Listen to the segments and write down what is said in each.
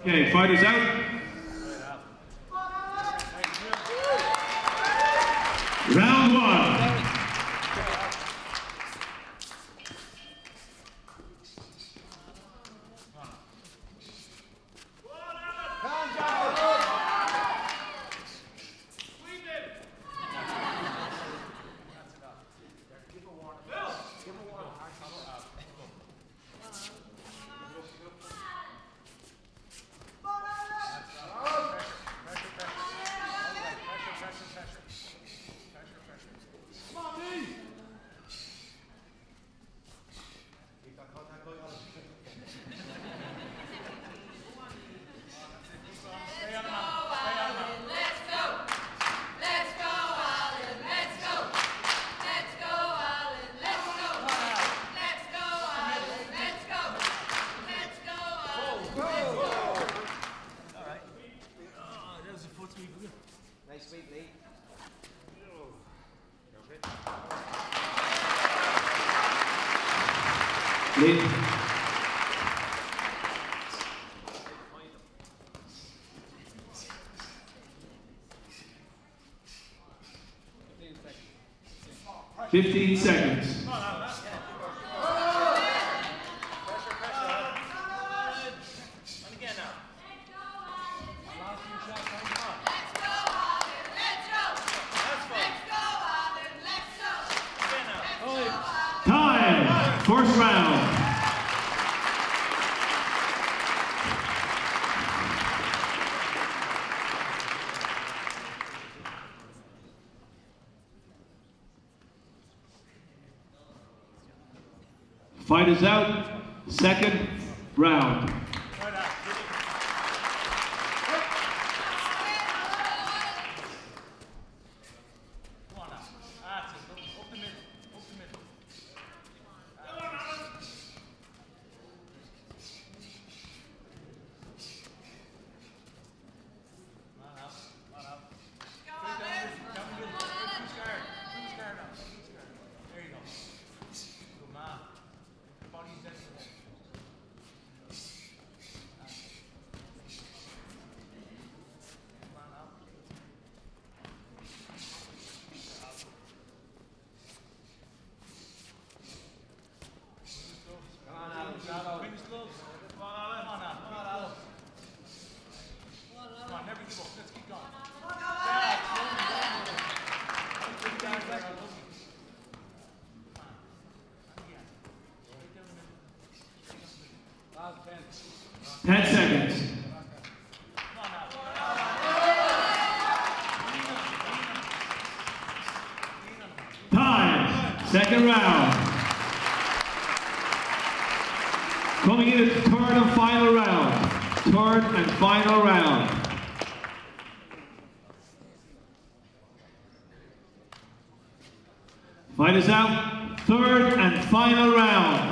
Okay, fighters out. Round one. Nice sweep, Lee. Lee. Fifteen seconds. Time. First round. Fight is out. Second round. Ten seconds. Time. Second round. Coming in at the third and final round. Third and final round. Fight is out. Third and final round.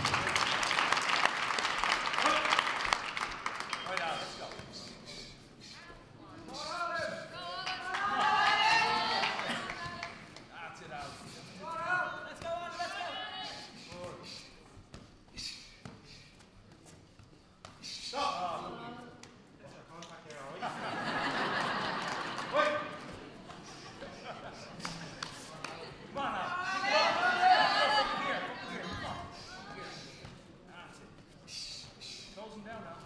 Down now.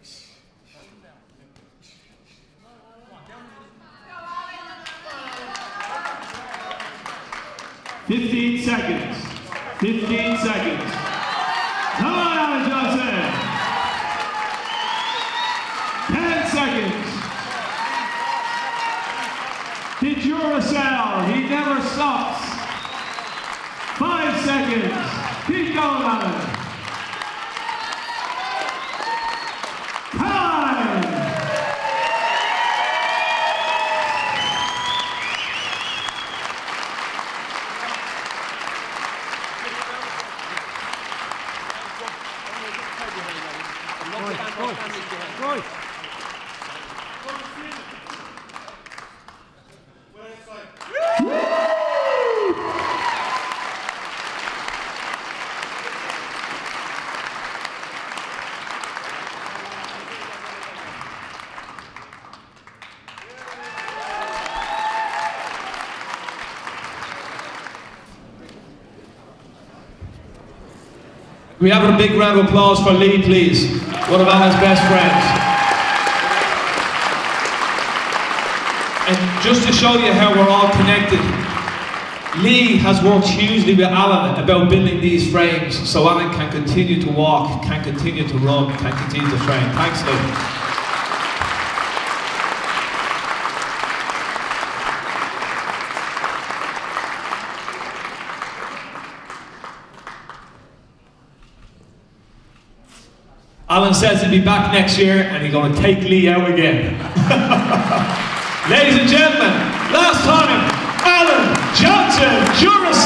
15 seconds. 15 seconds. Come on, Alan Johnson. 10 seconds. The Duracell, he never stops. 5 seconds. Keep going, Alan. Roy. We have a big round of applause for Lee, please. One of Alan's best friends. And just to show you how we're all connected, Lee has worked hugely with Alan about building these frames so Alan can continue to walk, can continue to run, can continue to train. Thanks, Lee. Alan says he'll be back next year and he's going to take Lee out again. Ladies and gentlemen, last time, Alan Johnson, Jura